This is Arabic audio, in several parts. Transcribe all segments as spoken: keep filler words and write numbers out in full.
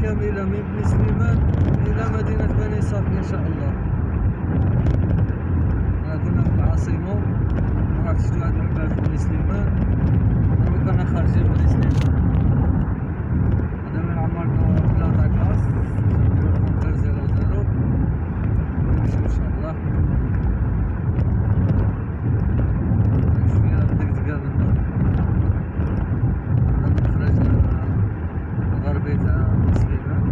كاملة من بن سليمان إلى مدينة بني صافي إن شاء الله. كنا في العاصمة، راح شفتو هاد العباد في بني سليمان، دابا كنا خارجين بني سليمان. هذا من عمرنا بلاطة كاس كونتر زيرو زيرو، نمشيو إن شاء الله. شوية دقدقة منا، هذا المخرج الغربي تاع بني سليمان.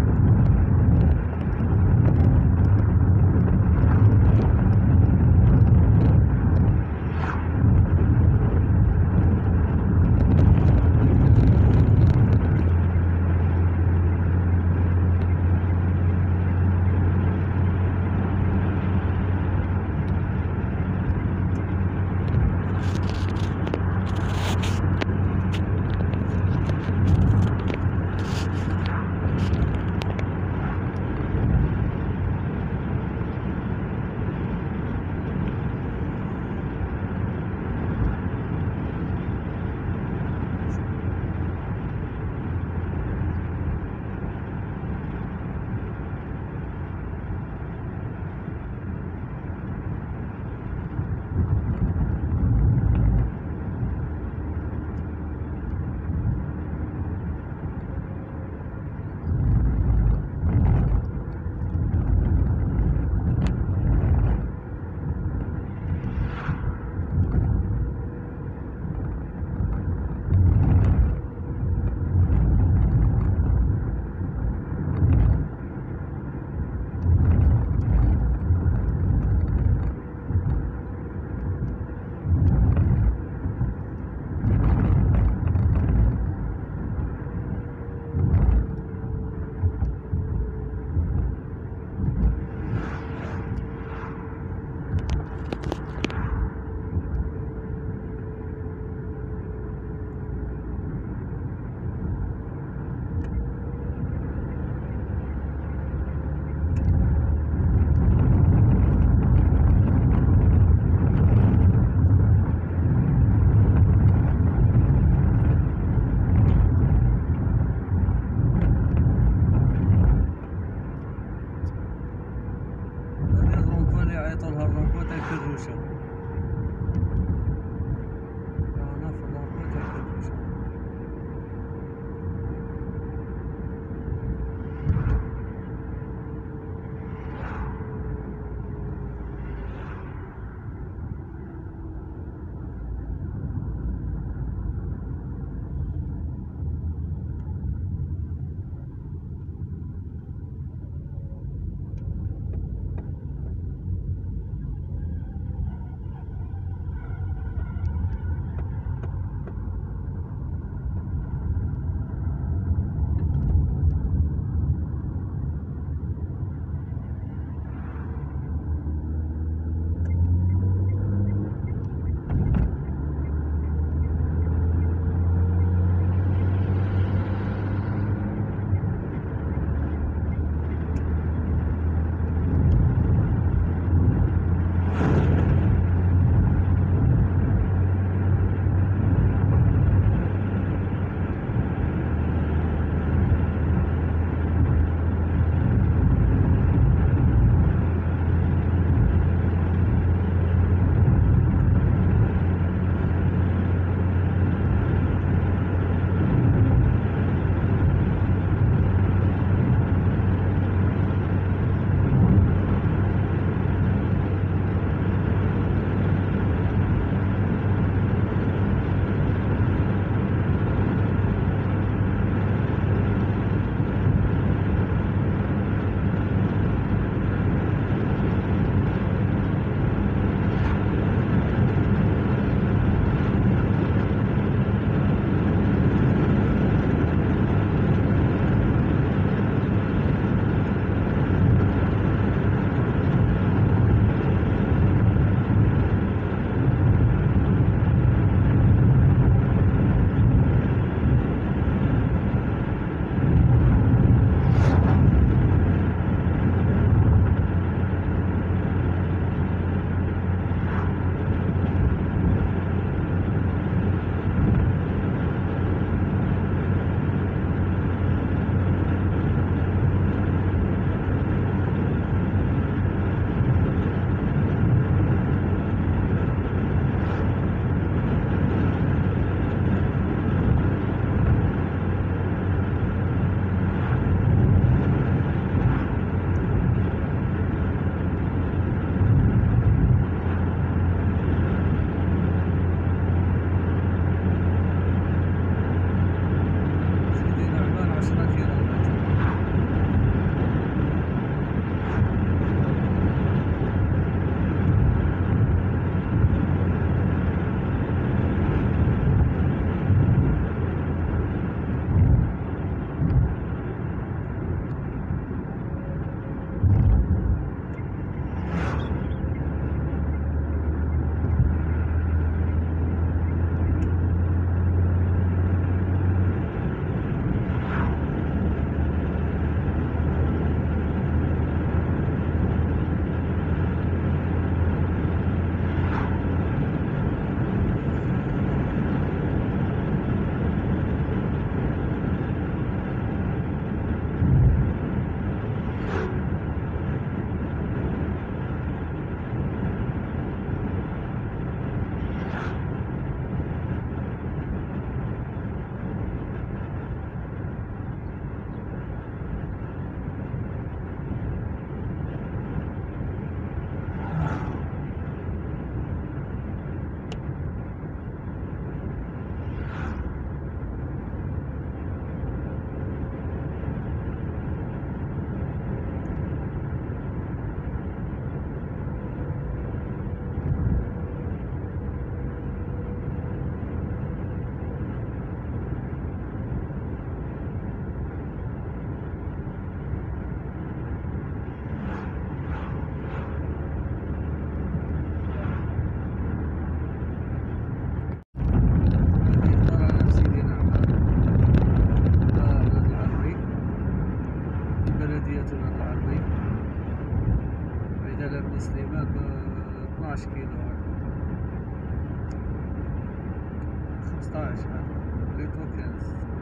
يعيطولها الرومبو تاع الكروشة، رانا في الرومبو تاع الكروشة. ديالها بن سليمان ب اثناش كيلو خمسطاش ليتو خمسة عشر.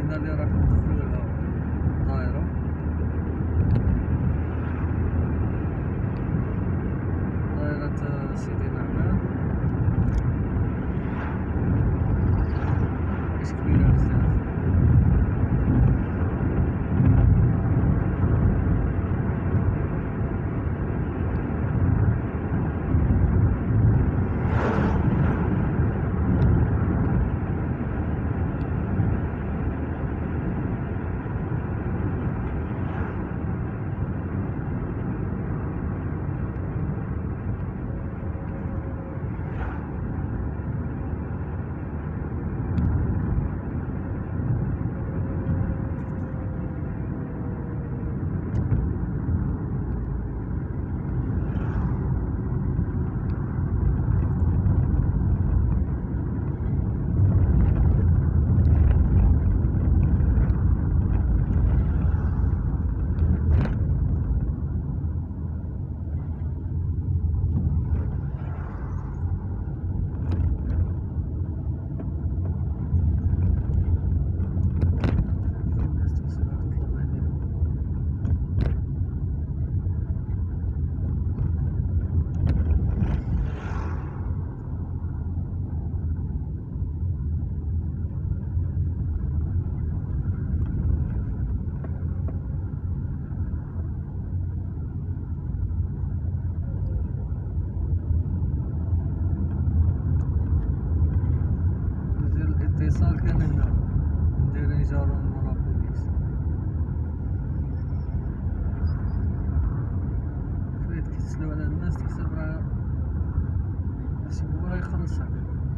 المدينة اللي راح ندخلو لها طايرة. طايرة سيدي نعمان مش كبيرة بزاف. الاتصال كان هنا ندير جارون مورا بوليس. فايت كيتسلاو على الناس تحسب راه هو راه يخلصك.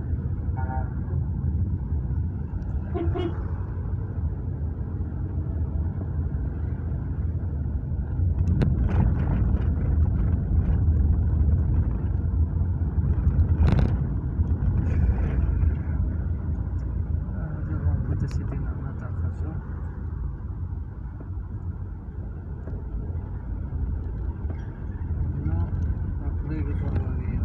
سيدي نعمان تاع الخرجة. هنا طريق البرواقية.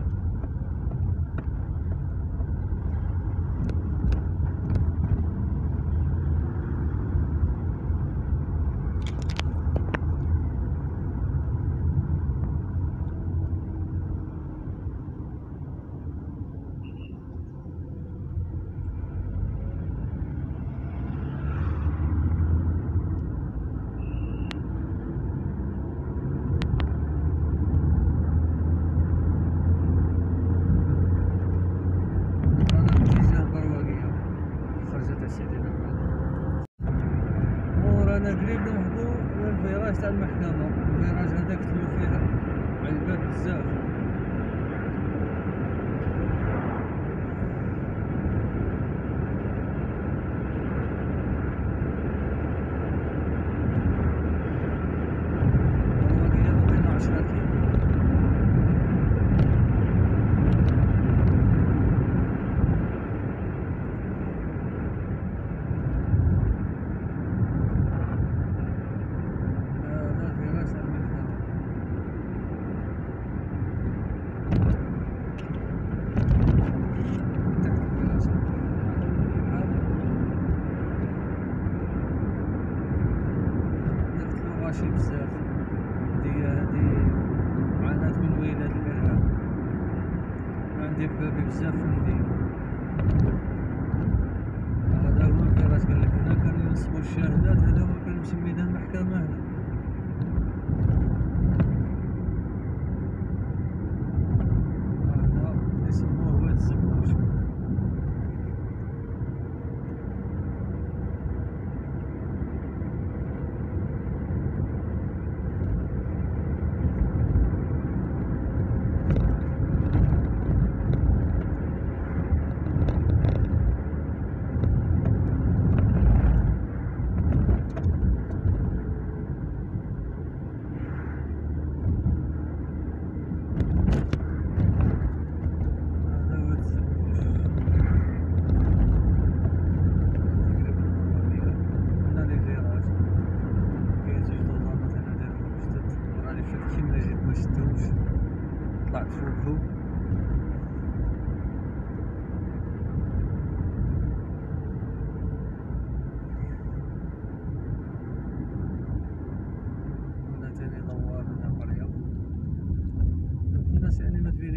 رانا قريب نوصلو للفيراج تاع المحكمة. الفيراج هذاك تلو فيه عيبات بزاف. البرواقية بقينا عشرة كيلو. ماشي بزاف. هادي هادي عانات من ويلات الإرهاب. عندي بابي بزاف في المدينة. هذا هو الفراش قالك هنا كانوا ينصبو الشاهدات. هذا هو كان يمشي ميدان المحكمة هنا. هذا يسموه واد الزبوج.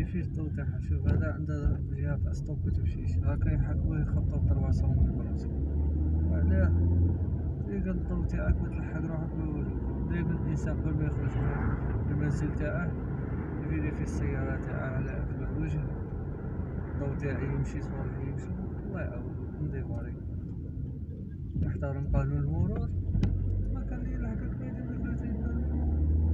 فيش الضو تاعها. شوف هذا عنده جهة تاع ستوب متمشيش، هاكا يحكمو يخطو ترواسون من البلاصة. بعدها تلقى الضو تاعك وتلحق روحك بالوجود. دايما الإنسان قبل ما يخرج من المنزل تاعه يفيري في السيارة تاعه على أكمل وجه، الضو تاعي يمشي صوالح يمشي، الله يعاون نديفاري يحترم قانون المرور. ما كان لي يلحقك ما يدير لك تريد بالمي،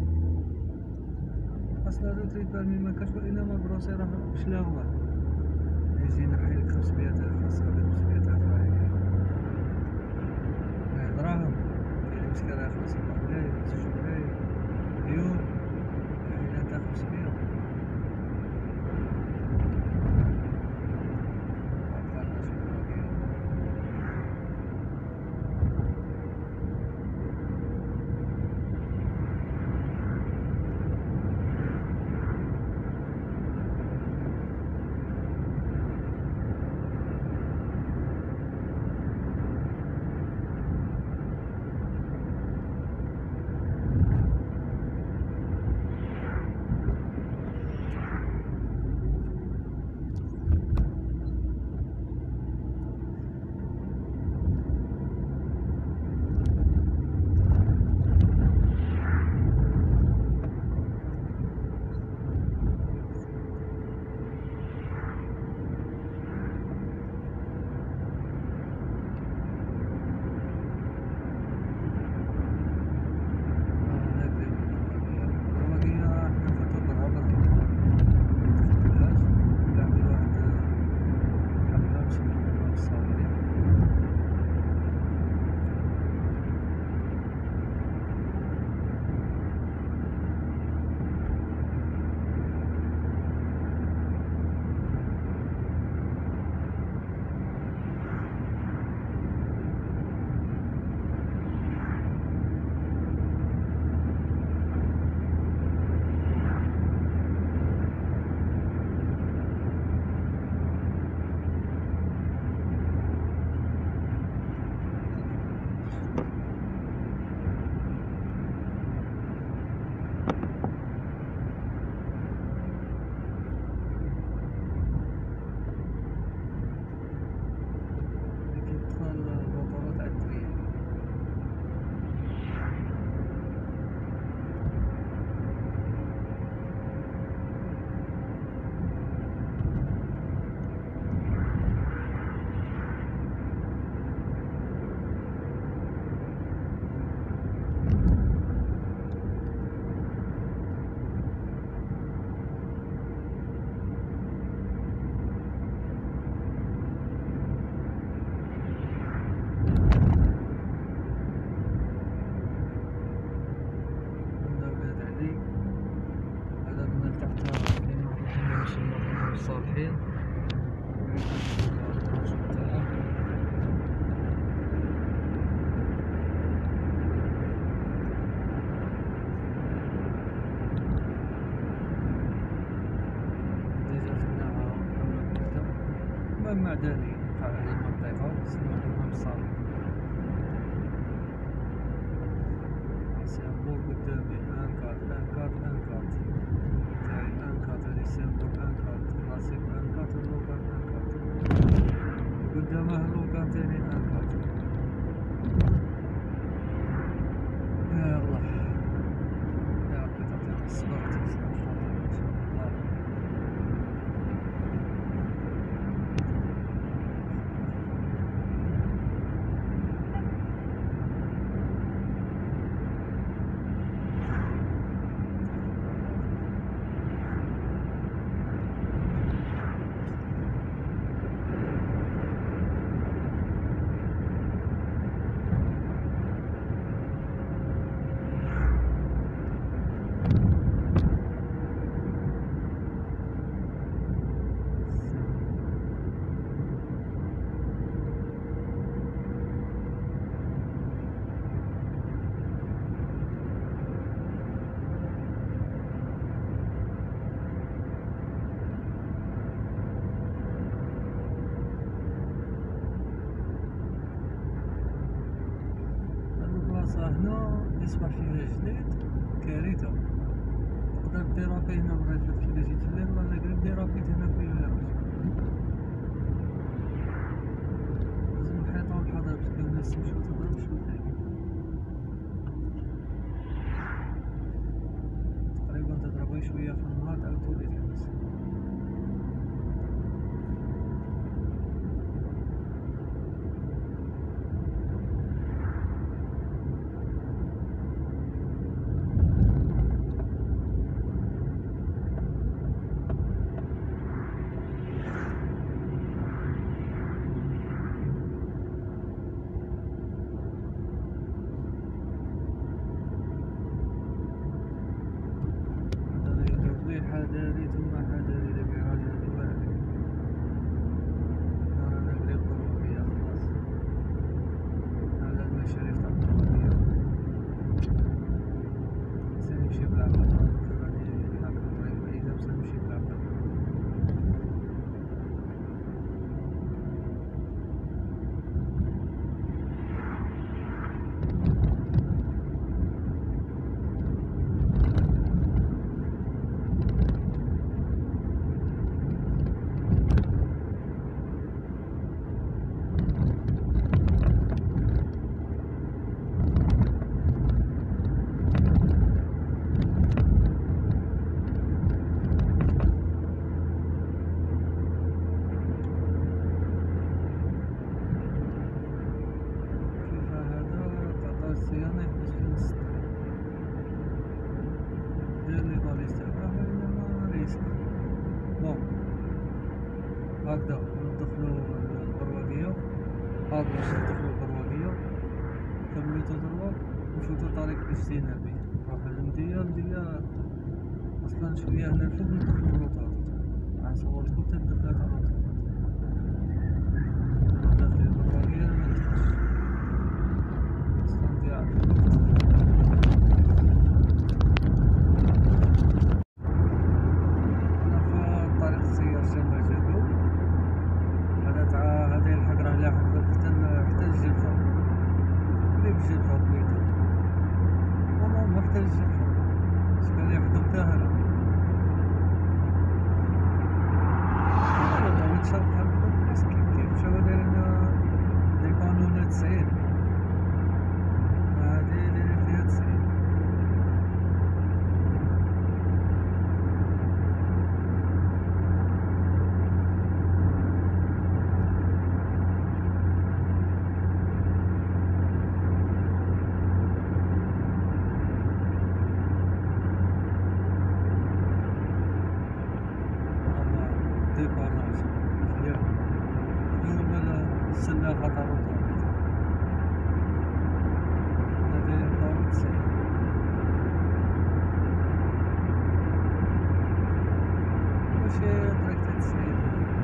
أصلا تريد بالمي ما كاش، وإنما بروسي راه شلاغمة يجي ينحيلك خمسمية ألف خاصها بخمسمية ألف راهي دراهم. كاين مشكلة يخلص أربع ملايين زوج ملايين مليون، يعني أنت خمسمية الصالحين. مهم معدني في هذه المنطقة اسمه الحمام الصالح. سيمبول قدامي أنكات أنكات أنكات تاعي أنكات، هذه سيمبول أنكات كلاسيك أنكات، اللوكان أنكات قدامه اللوكان تاني أنكات. يا الله يا ربي تعطيك الصبر وتوفيق إن شاء الله. هنا يصبح فيها جديد كارثة، تقدر ديرابي هنا بريفات كي جيت الليل ولا قريب ديرابيت هنا في الفيراج. لازم الحيطة والحذر باش كاين ناس تمشي وتضرب شوية هاكا. تقريبا تضرب غير شوية في النهار تعاود تولي تحبس. حذاري ثم حذاري لفراج الدوالي. رانا قريب برواقية خلاص على المشاريف تاع برواقية. سنمشي بالعقل راني حاكم طريق بعيدة بصح نمشي بالعقل. الصيانة يحبس في نص الطريق. دير لي باليز تاع القهوة إنما ريسك. بون هكدا ندخلو البرواقية، هاك باش ندخلو البرواقية نكملو تدروا نفوتو طريق اجتينا بيه نروحو للمدية. المدية أصلا شوية هنا الفوق ندخلو لوطاط. غنصورلكم تا الدخلة تاع لوطاط. داخل البرواقية مندخلش أصلا ضياع في الوقت. أنا في طريق السيار شمال جابو هذا تاع هذا يلحق راه لاحق حتى حتى الجلفة قريب الجلفة بليتو نورمالمون حتى الجلفة شكون يحكم تاهرة والله متشرق هكدا الناس كيف كيف شاو دايرين لي قانون تسعين هادي دايرين فيها تسعين. ديباراج مزيان هادو هما السلة خطر وطابت هنا دايرين طابت تسعين. ماشي طريق تاع تسعين.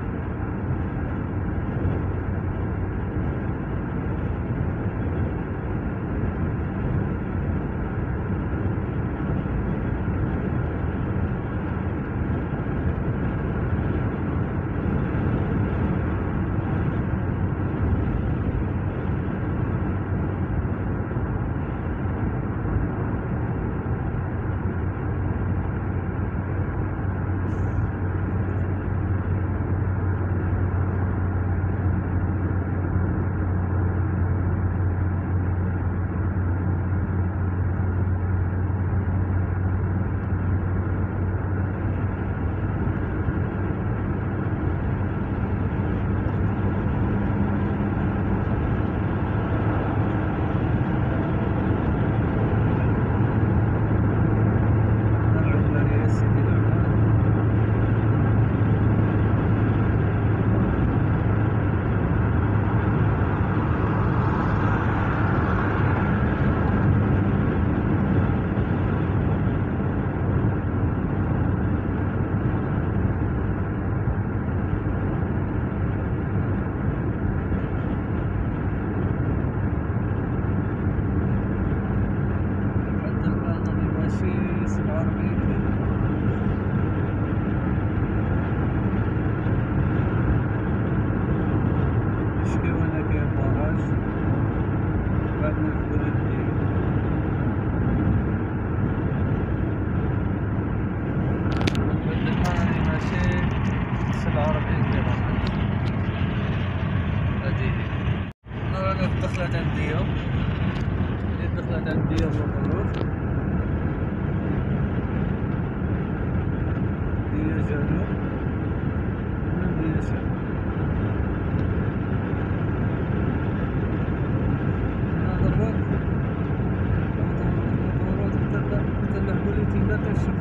سبعة وأربعين كيلو نشكي وانا كاين باراج بعد نركبو للمدينة. دخلت عندي دخلت عندي المطارات ديال جنوب من ديال شمال هذا الوقت المطارات تلعبوا لي تيلا تشوف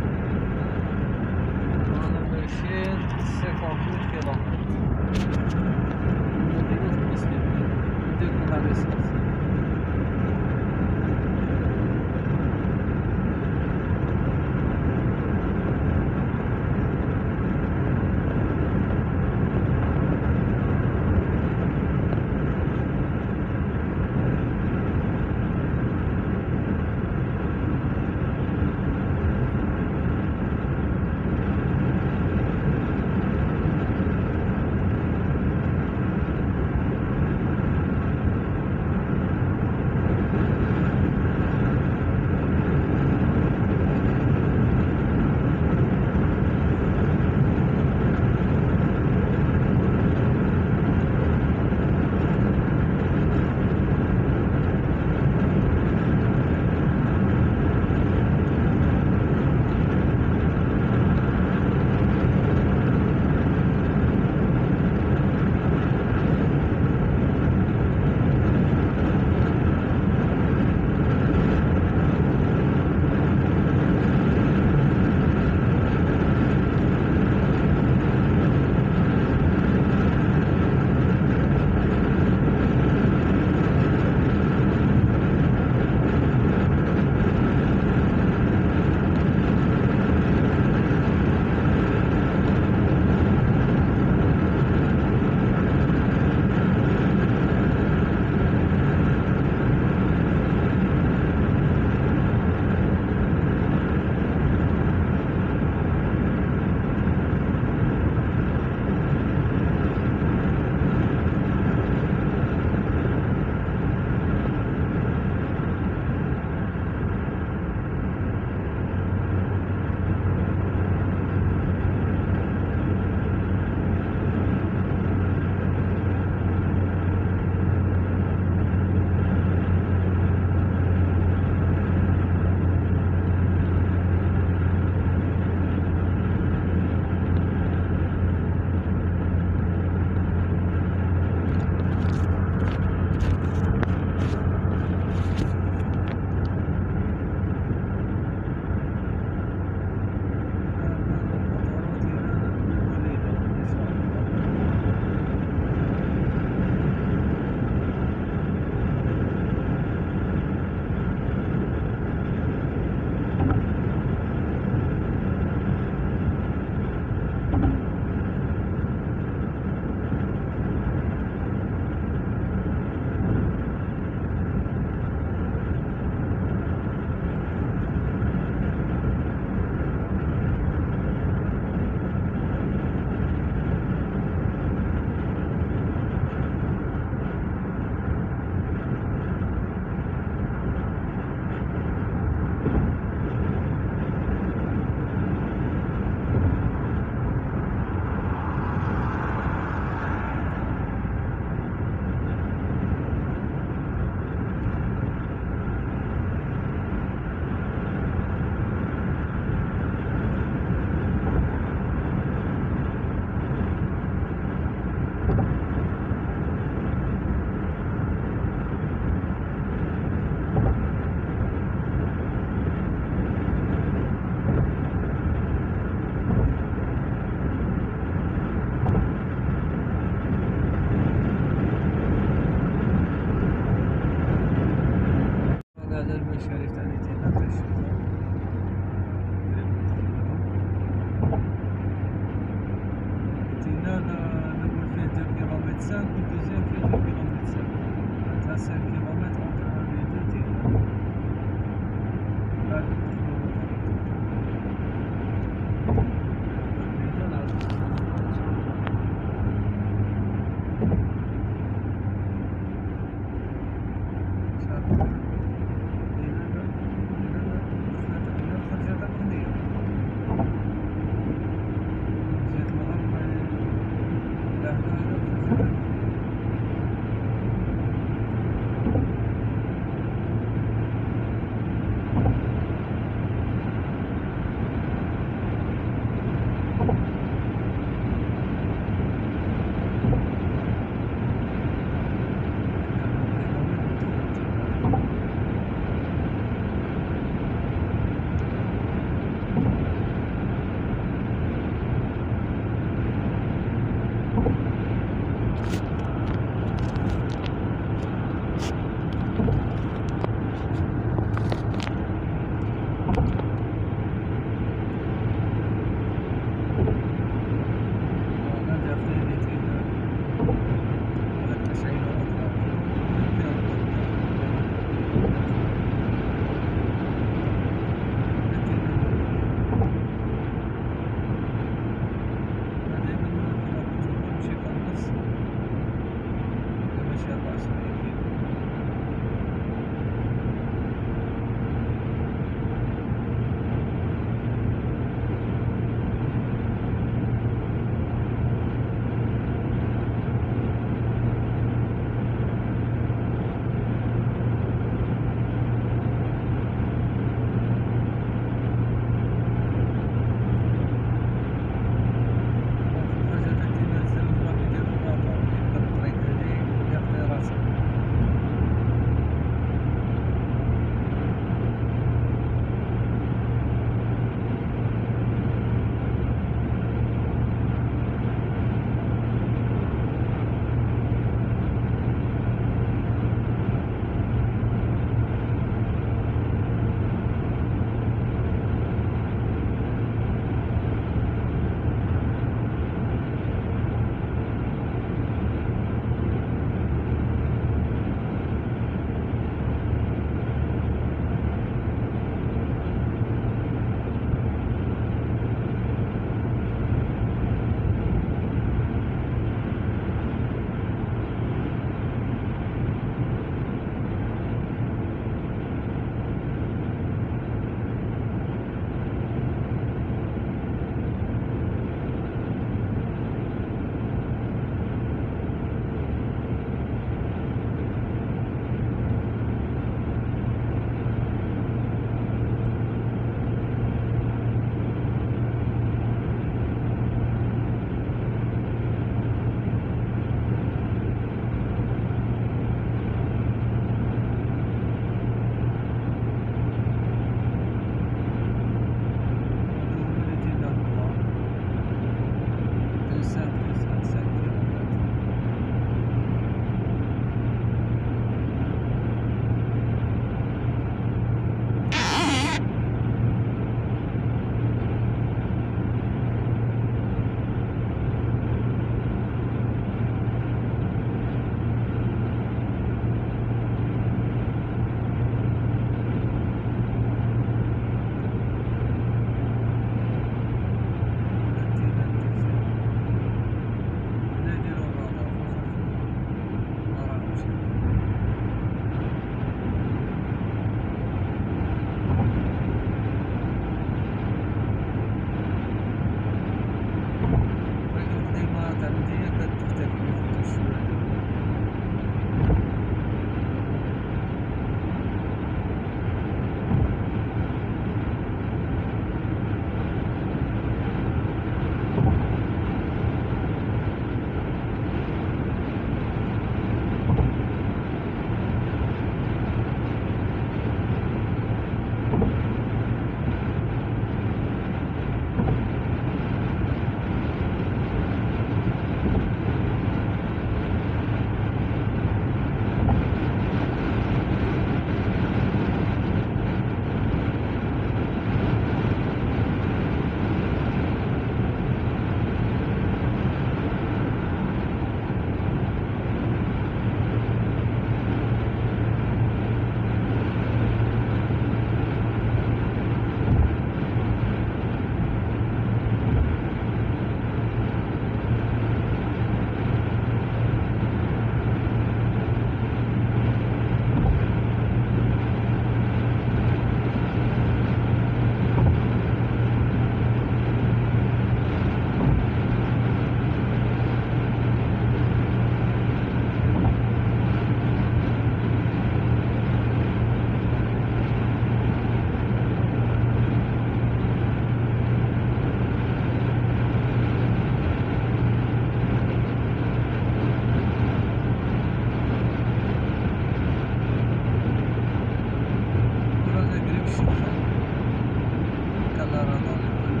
الشفة كان لا رمضان ولا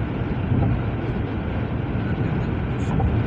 نبدأ بالشفة.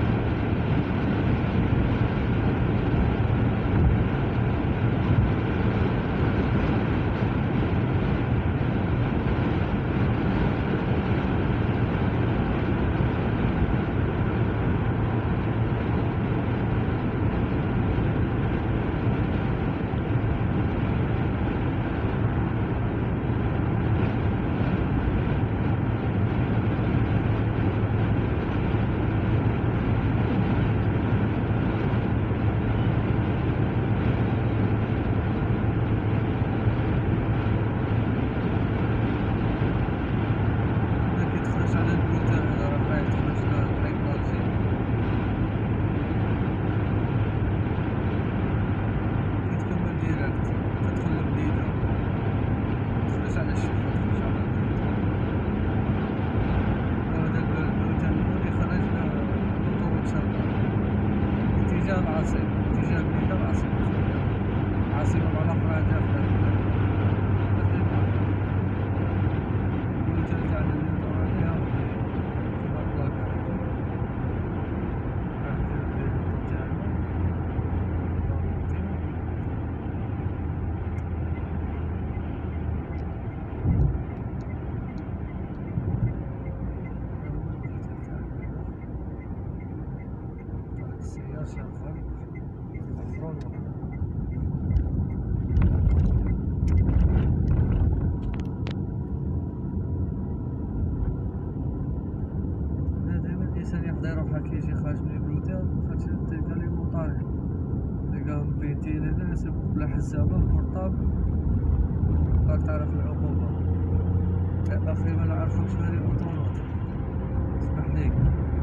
الانسان يقدر يروح هكا يجي خارج من البلوتيل خاطر تلقى لي موطارين تلقاهم بيتين هنا يسبقوا بلا حزامه بورطابل راك تعرف العقوبه. اخي ما نعرفوكش بهادي اوطونوط اسمح لي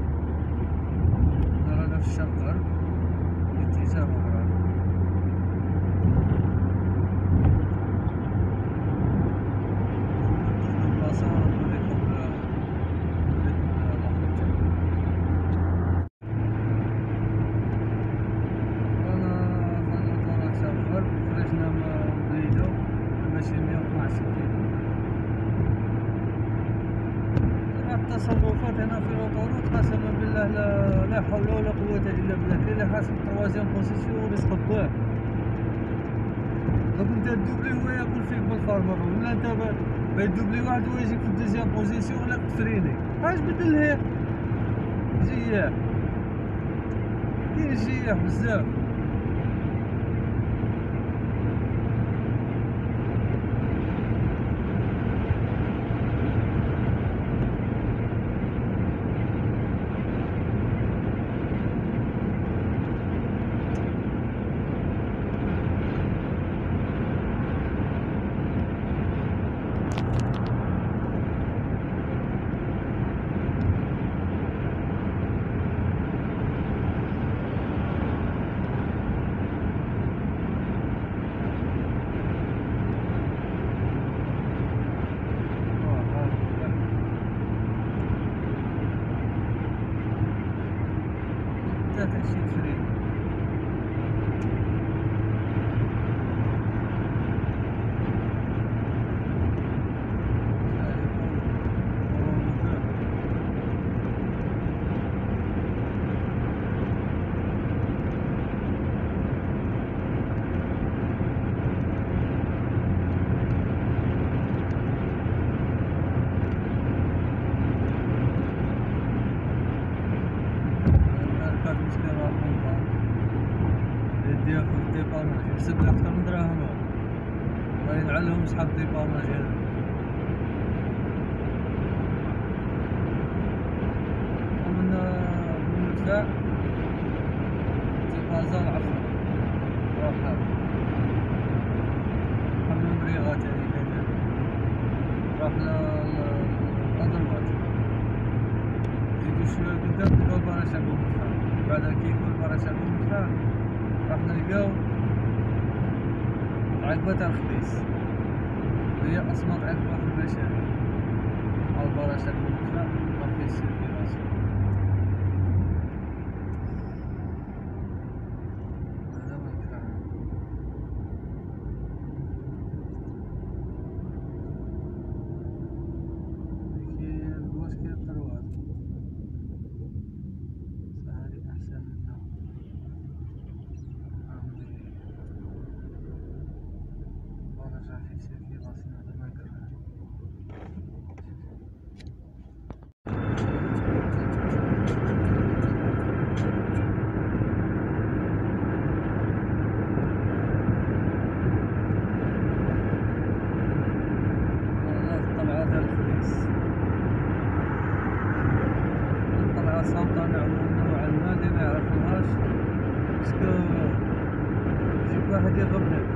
رانا في الشرق غرب اتجاه مغرب. التصرفات هنا في الاوطونوط قسما بالله لا, لا حول ولا قوة الا بالله. كاين اللي حاسب التروازيام بوزيسيون ويسقط باه دونك انت الدوبلي هو ياكل فيك بالفارمر ولا انت باغي دوبلي واحد هو يجيك في الدوزيام بوزيسيون ولا تفريني اش بدل هي جياح كاين جياح بزاف. يحسب لك أكثر من دراهمهم باين عليهم صحاب ديبارماج هذا. ومن من المدفع تيبازا العفو روحها حمل مريغات هذيك هذا راح للأدروات زيدو شوية قدام تلقاو باراشاكو مدفع. بعد كي يكون باراشاكو مدفع راح نلقاو عقبة الخبيز هي أصمت عقبة في البشر أو باراشاك مدفع ما في السيرفيراسيون. هذا هو الكلام. طلعة تاع الخبيز، طلعة صامتة نوعا ما اللي ميعرفوهاش باسكو يجيك واحد يغبنك.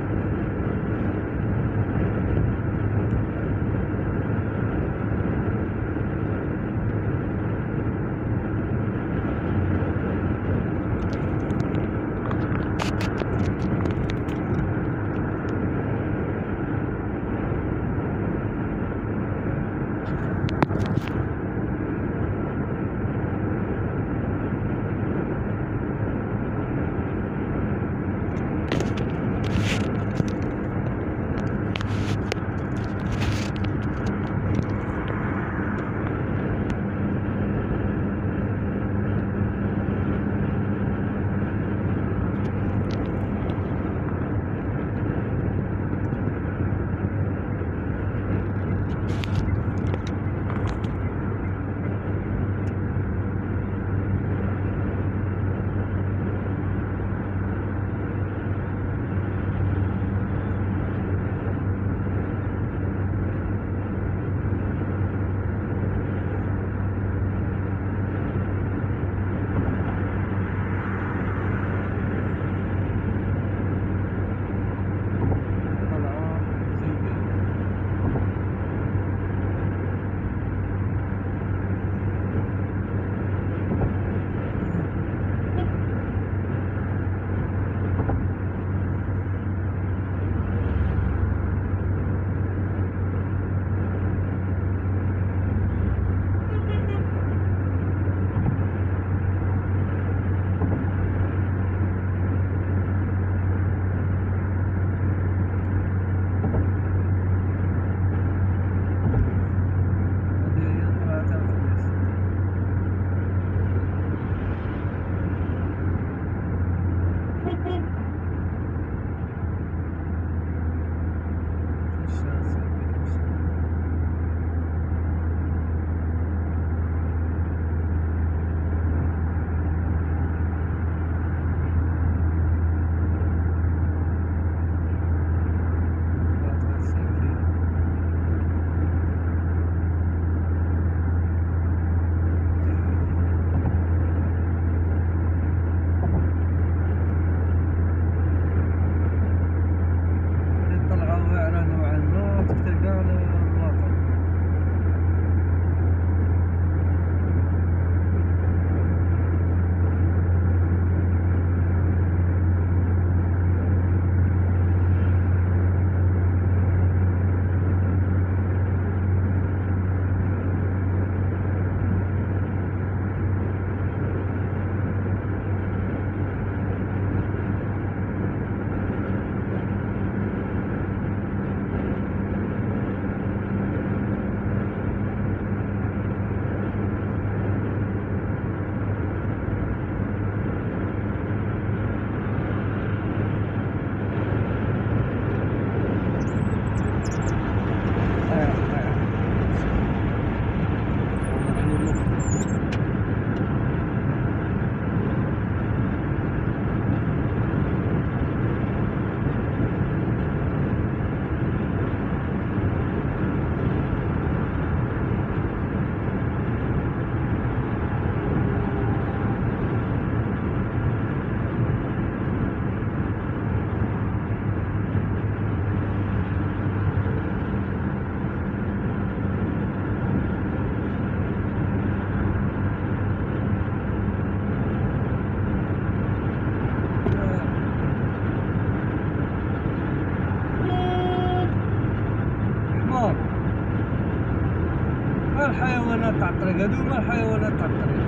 الحيوانات تاع الطريق هادو هما الحيوانات تاع الطريق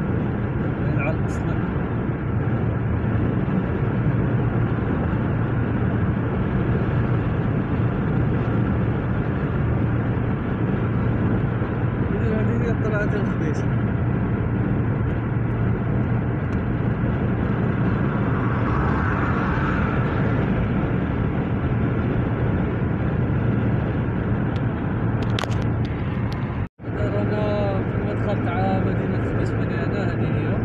على اصلا. هذه هي طلعة الخبيز. تاع مدينة خبيز مليانة، هذه هي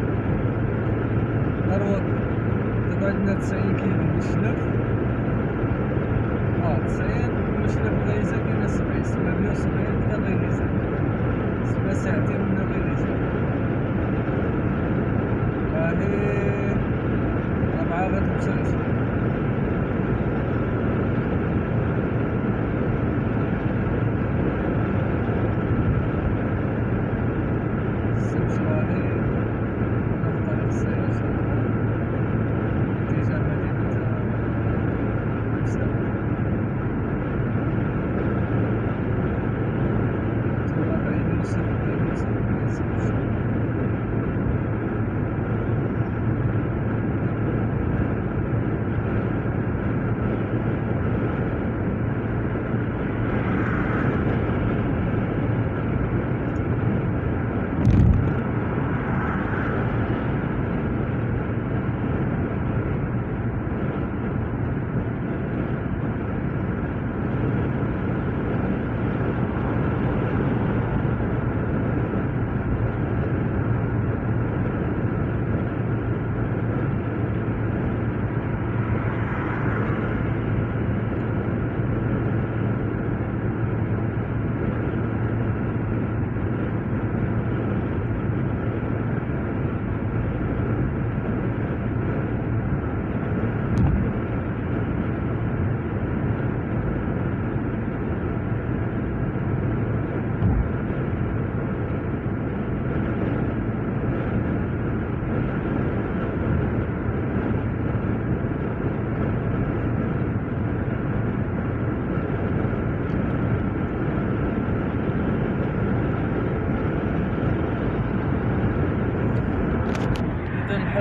دروك تبعدنا تسعين كيلو من الشنف، اه تسعين من الشنف غيزة كاينة سبعين سبعة مية وسبعين.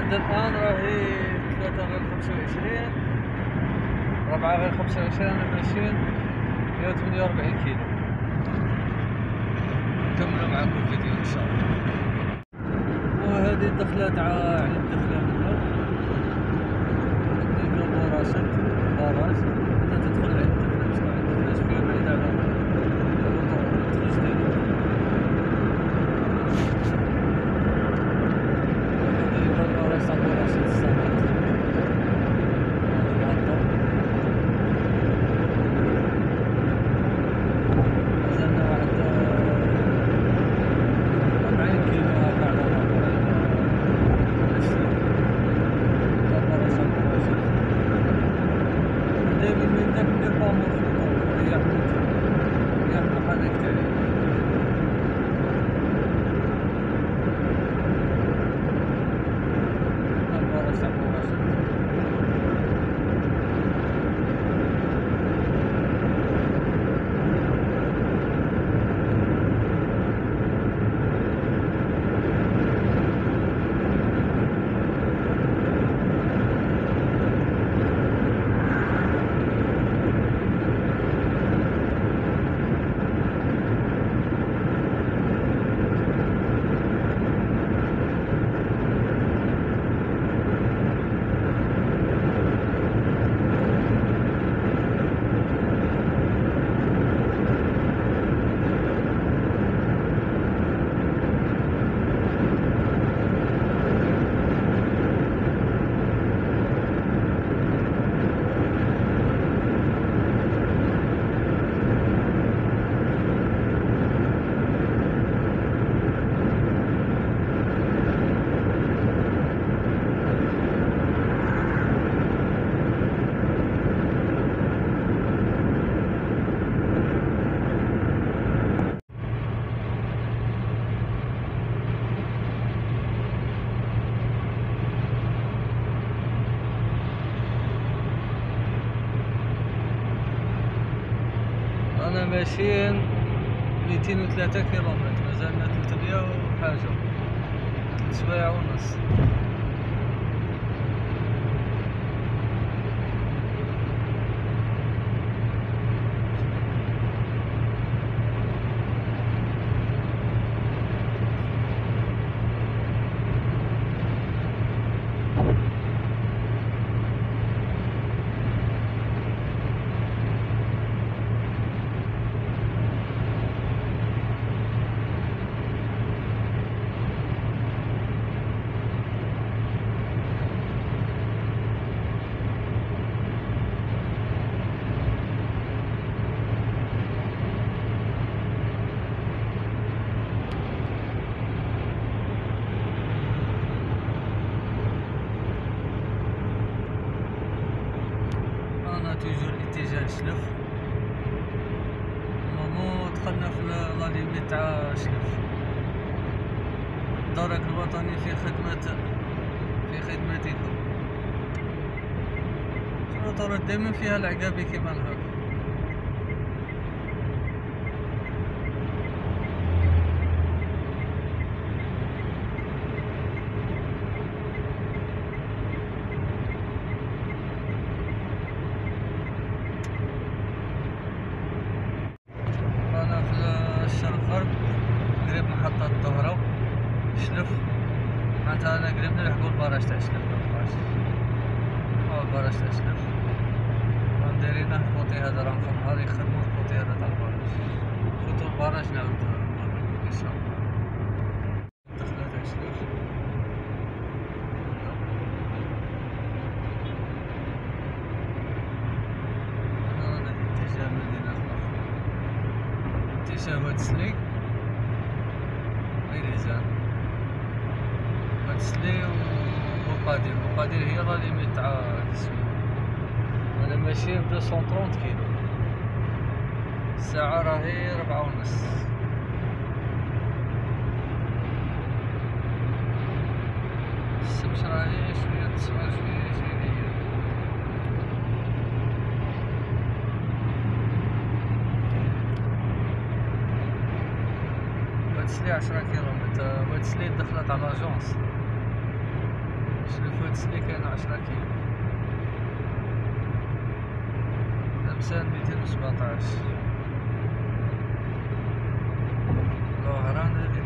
لحد الآن راهي ثلاثة غير خمسة وعشرين، ربعة غير خمسة وعشرين. أنا ماشيين مية وثمانية وأربعين كيلو. نكملو معاكم الفيديو إن شاء الله. وهذه الدخلة تاع يعني الدخلة منها تقريبا براشد باراج. إذا تدخل على الدخلة تسمع الدخلة شوية بعيدة على الطريق ديالو. هذه هو الباراج تاع براشد الصامت. مازالنا واحد أربعين كيلو هكا على دايما من داك ندير بامور في الطريق ريح ريح المحرك تاعي. الباراج تاع براشد. أنا ماشيين ميتين وثلاثة كيلومتر، مازالنا ثلاثمية وحاجة، ثلاث سوايع ونص. أنا توجور اتجاه شلف. نورمالمون دخلنا في لا ليميت تاع شلف. الدرك الوطني في خدمة في خدمتكم. الوطنية دايما فيها العقابي كيما هاك. قريب محطة الظهرة شلف، معناتها أنا قريب نلحقو الباراج تاع شلف. مبقاش هو الباراج تاع شلف راهم دايرينه الكوطي هذا، راهم في النهار يخدمو الكوطي هذا تاع الباراج. نفوتو الباراج نعاود نوريكم إن شاء الله. الدخلة تاع شلف أنا رانا في اتجاه مدينة الأخرى، اتجاه واد سليك. ميزان وتسلي وقادير. وقادير هي لا ليميت تاع كسوي. انا ماشي ب مئتين وثلاثين كيلو، الساعة راهي ربعة ونص. الشمس راهي شوية تسمع شوية شوية. وتسلي عشرة كيلومتر. وتسلي دخلت على لاجونس. شريف سلي كاين عشرة كيلو، تمسان ميتين وسبعطاش، الوهران هادي.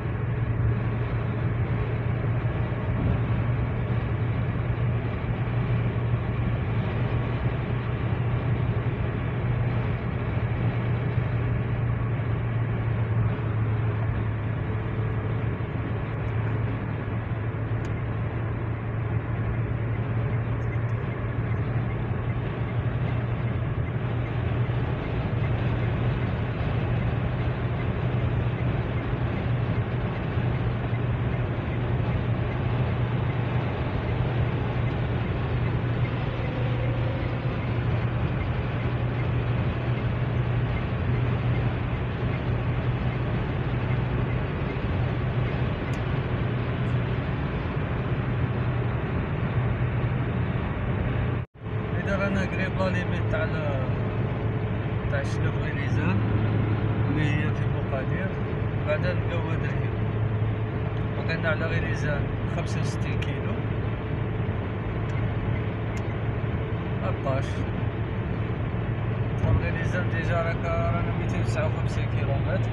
رانا قريب لا ليميت تاع تاع شنف غليزان اللي هي في بوقادير، بعدا نلقاو درهم. بقينا على غليزان خمسة وستين كيلو، مبقاش تدخل غليزان ديجا راك رانا ميتين وتسعة وخمسين كيلومتر،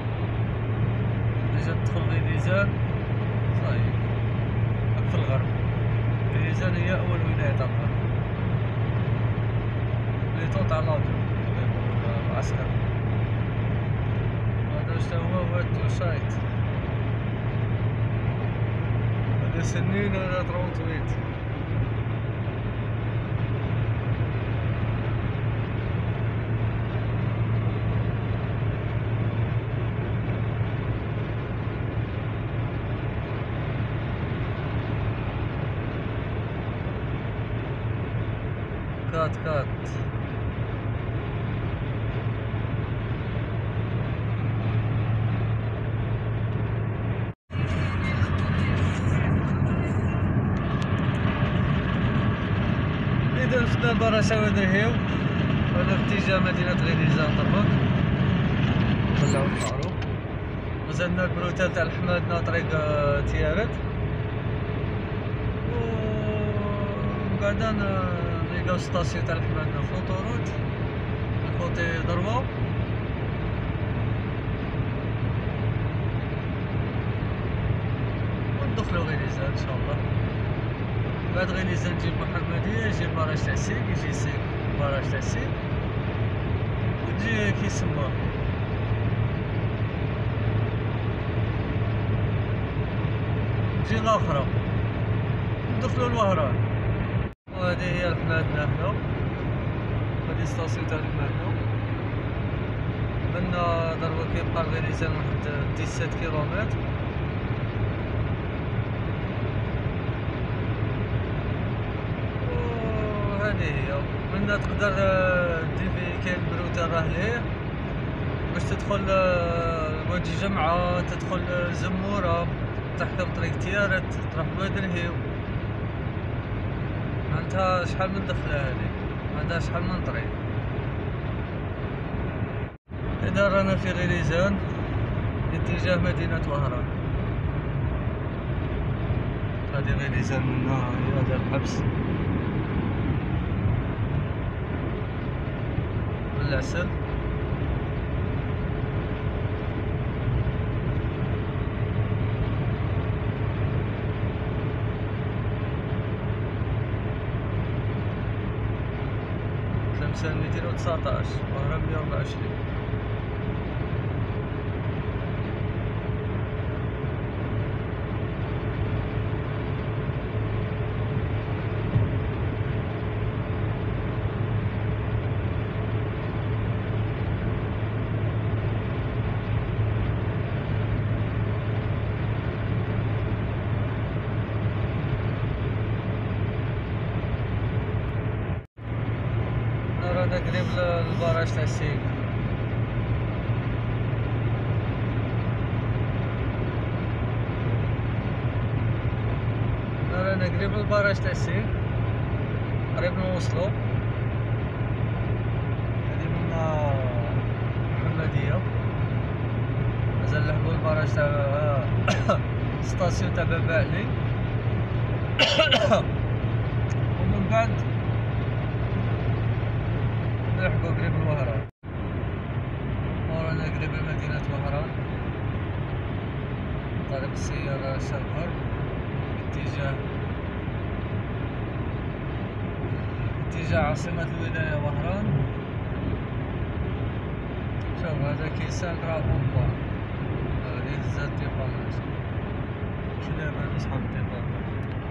ديجا تدخل غليزان صاي راك في الغرب. غليزان هي أول ولاية تاع الغرب، ليطو تاع لادو العسكر. هذا شتا هو هو التوشايت، هذا سنين هذا ترونتويت. كات كات إذا وصلنا لبرا شاوي درهيو، هذا في اتجاه مدينة غليزان طربق. طلعو المعروف، وزدنا البروتال تاع الحمادنا طريق تيارت، وبعدا نلقاو ستاسيون تاع الحمادنا في لوطوروت الكوتي ضربة، وندخلو غليزان ان شاء الله. بعد غليزان نجيب محمدية، يجي البراج تاع سيك، يجي سيك البراج تاع سيك، وتجي كيسما تجي لاخرى ندخلو الوهران. وهذه هي الحمادنا هنا، هذه ستاسيون تاع الحمادنا. منا ضربة كيبقى لغليزان واحد ديسات كيلومتر. هذه هي منا تقدر ديفي، كاين بروتال راه ليه باش تدخل وادي جمعة، تدخل زمورة، تحكم طريق تيارت، تروح بودرهيو. عندها شحال من دخلة هذه، عندها شحال من طريق. إذا رانا في غليزان اتجاه مدينة وهران. هذه غليزان منا هي هذا الحبس العسل. تلمسان ميتين وتسعطاش، وهران مية وربعة وعشرين. رانا قريب للبراج تاع سيك. رانا قريب للبراج تاع سيك، قريب نوصلو. هادي منا محمدية، مازال نلحقو البراج تاع ستاسيون تاع بابا علي، ومن بعد نلحقو قريب الوهران، ورانا قريب لمدينة وهران. طريق السيارة شرق غرب اتجاه اتجاه عاصمة الولاية وهران. شوف هذا كيسان راه بومبا، هادي هزات ديباناج كلاب هادو صحاب ديباناج.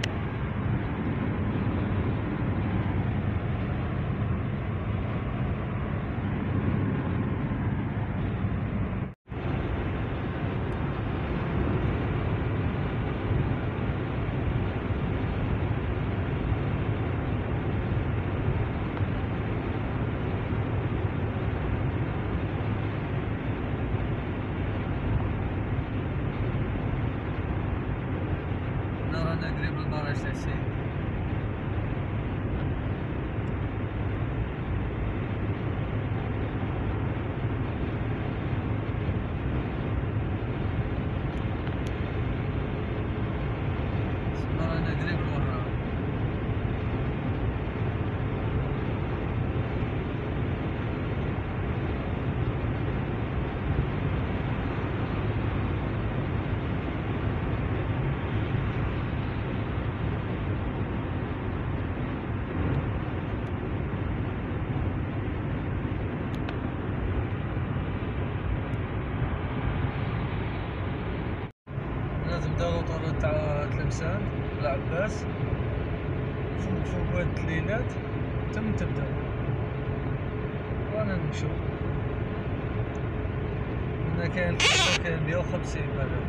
رانا قريب للبراج تاع السيد. رانا قريب للوهران. لازم تبدا لوطوريت تاع تلمسان العباس فوق فوق هاد التليلات تم تبدا، وانا نمشو هنا كاين الخطة كاين مية وخمسين بعدا.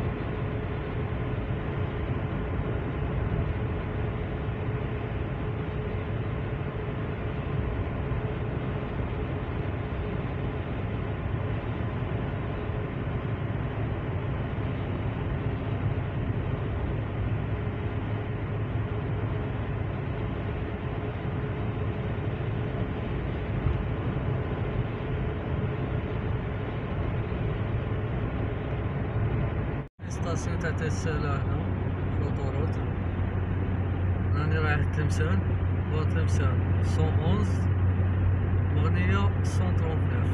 ستاسيون تاع تسالى هنا في لوطوروت. راني رايح تلمسان، بوا تلمسان مية وحداش مغنية مية وثلاثة وثلاثين.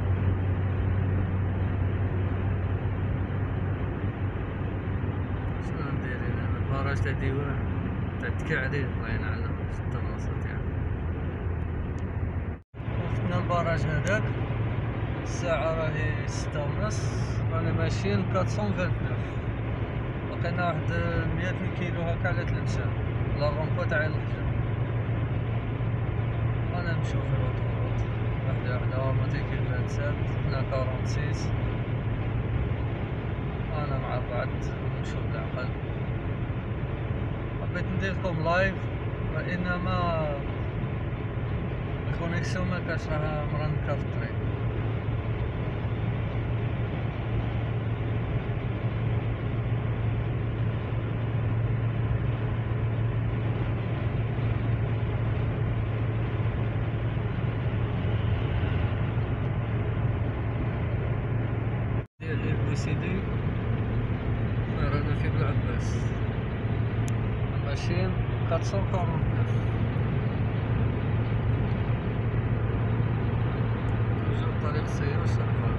شنو نديرين انا؟ البراج تاع ديوان تاع تكعرين الله ينعلم الدراسة تاعنا. وفتنا البراج هذاك الساعة راهي ستة ونص، رانا ماشيين مية وثمانية وثلاثين. بقينا واحد مية كيلو هكا على تلمسان لا الرومبو تاع الخجل. رانا نمشيو في لوطوروت وحدة وحدة موتيكيل خمسة وعشرين هنا أربعة وستين. أنا مع بعض نمشيو بالعقل. حبيت نديرلكم لايف وإنما الكونيكسيون مكانش راها مرنكة في الطريق. سيدي رانا في بلعباس ماشيين مية وأربعين. توجور طريق السيارة الشرقاوي.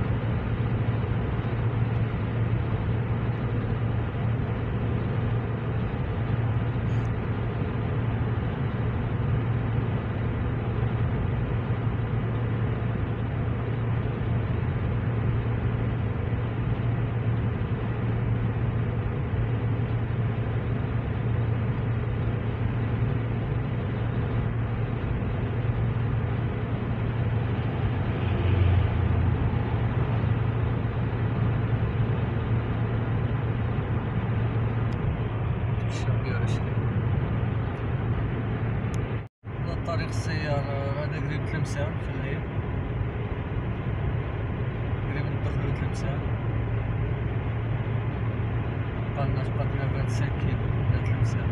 طريق السيارة رانا قريب تلمسان في الليل، قريب ندخلو تلمسان. بقالنا بقاتنا خمسة وعشرين كيلو على تلمسان.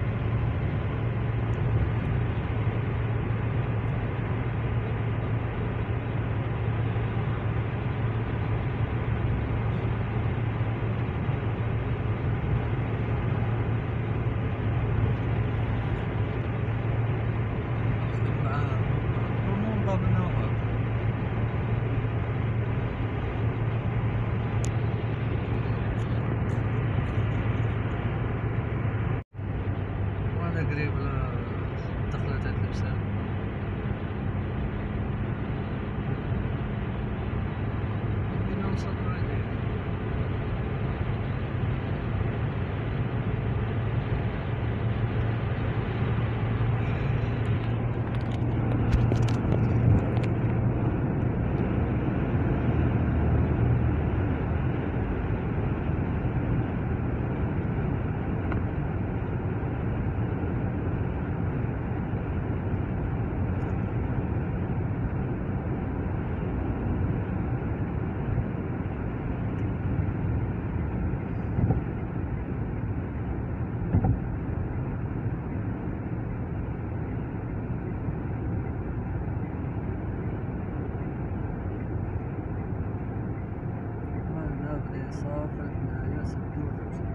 صافر هنايا ستة وخمسين.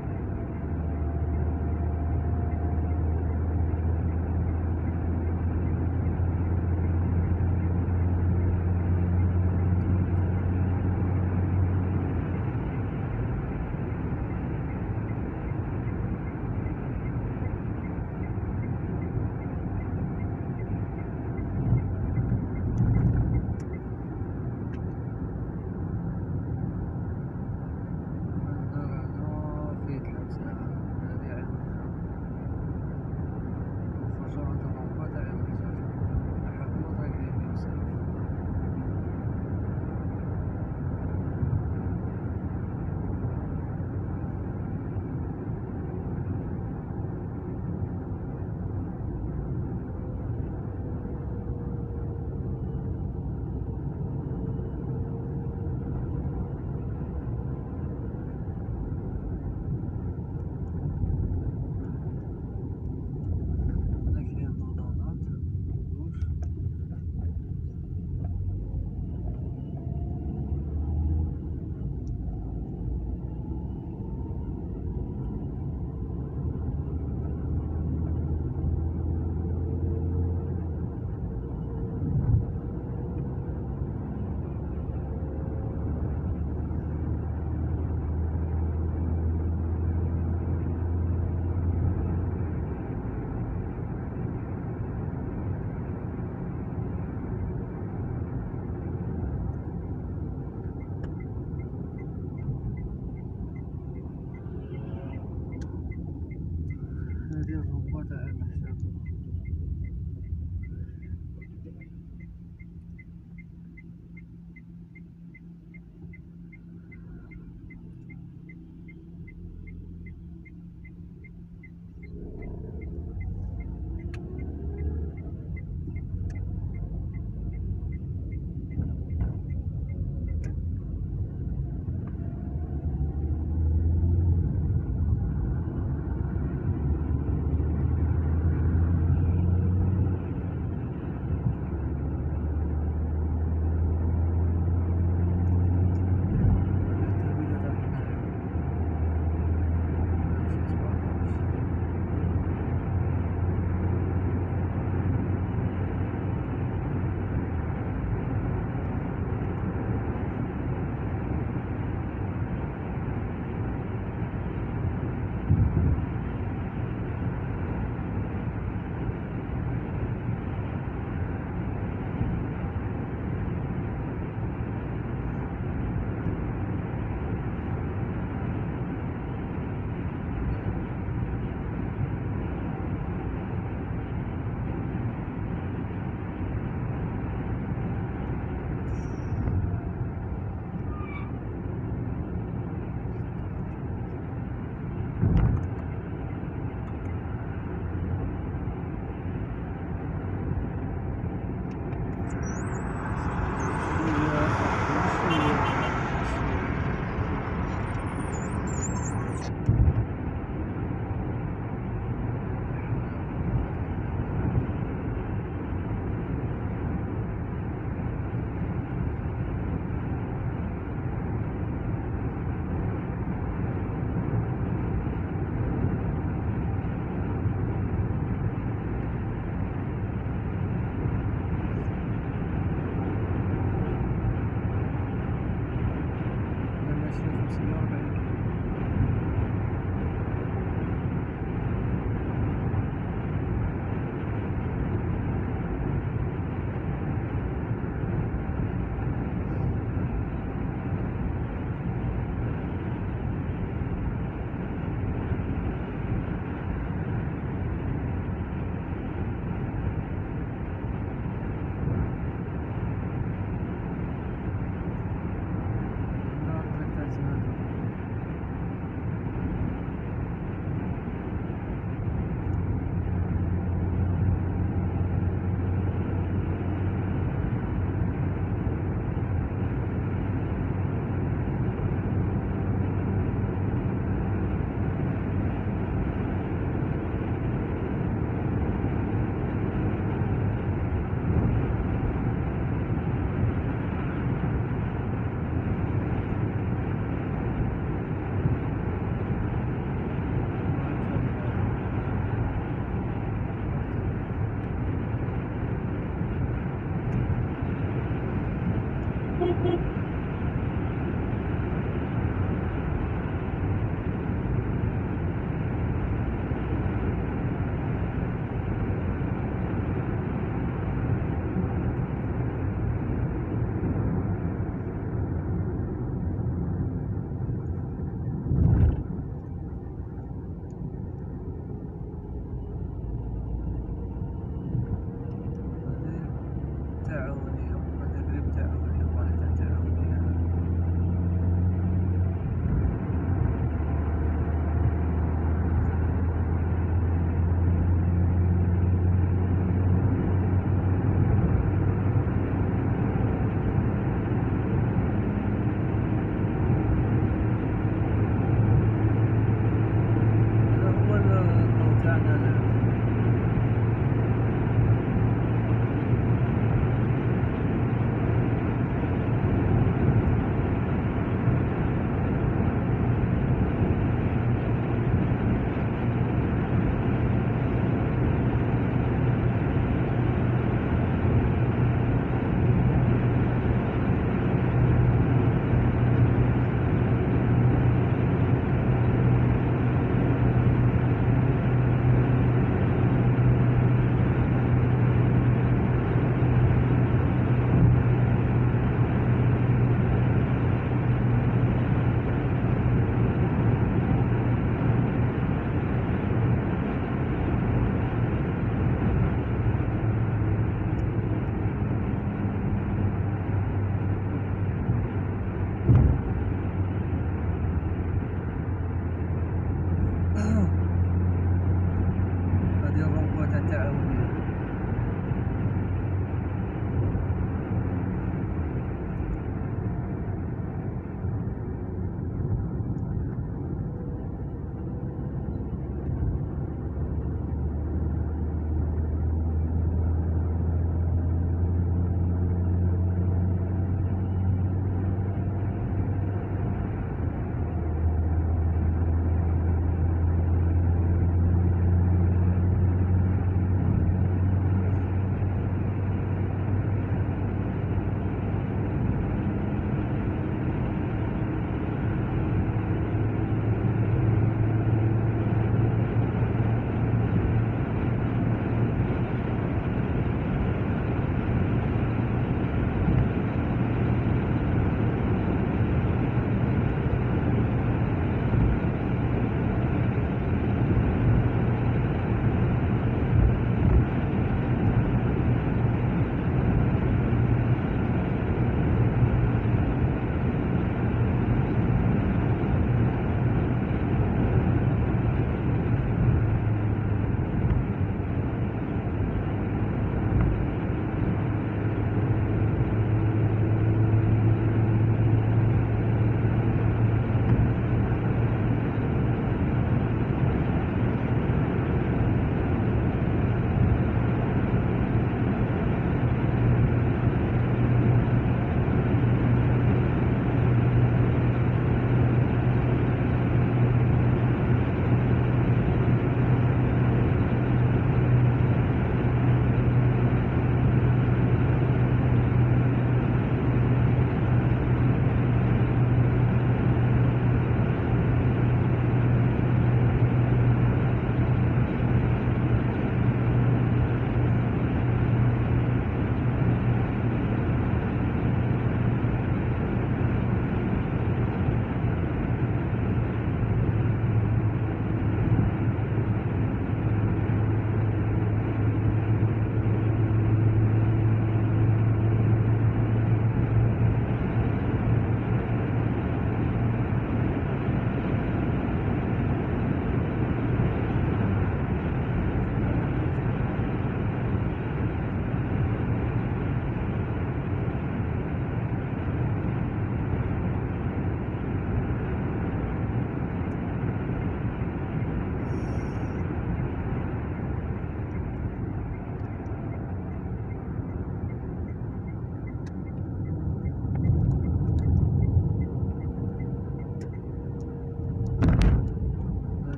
هذه الرباط على حساب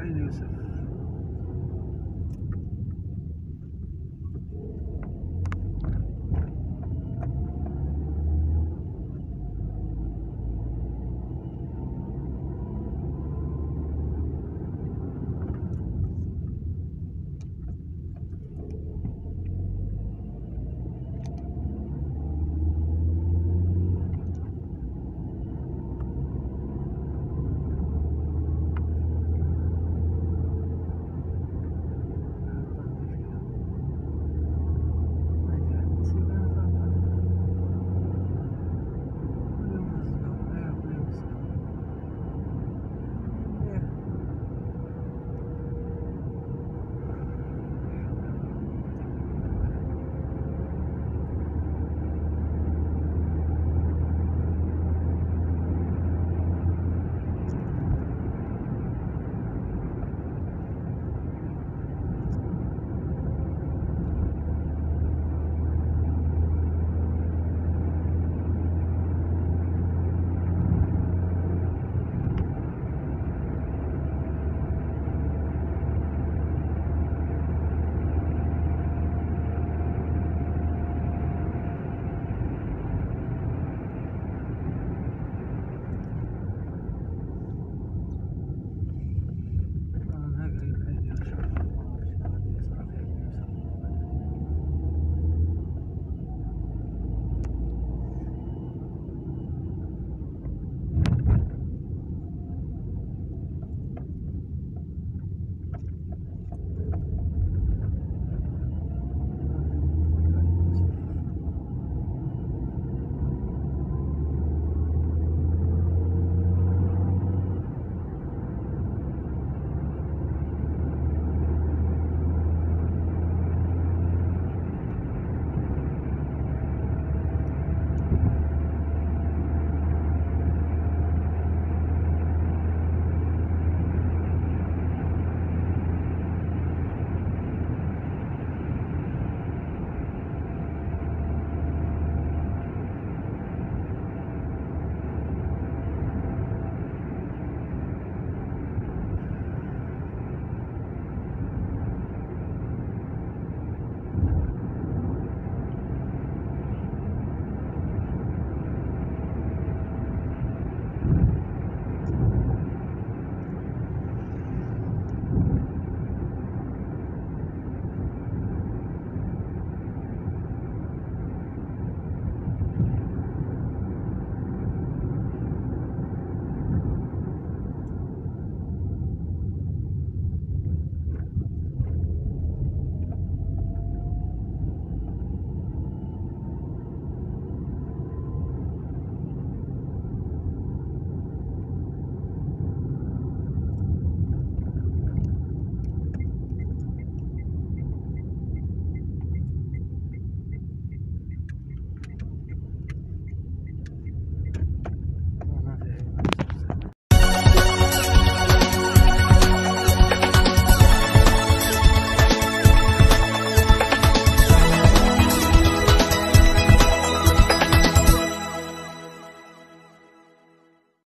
إسماعيل يوسف.